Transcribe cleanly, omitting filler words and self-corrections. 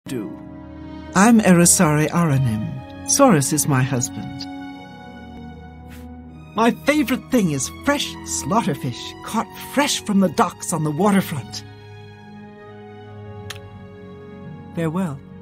do. I'm Erissare Arenim. Saurus is my husband. My favorite thing is fresh slaughterfish caught fresh from the docks on the waterfront. Farewell.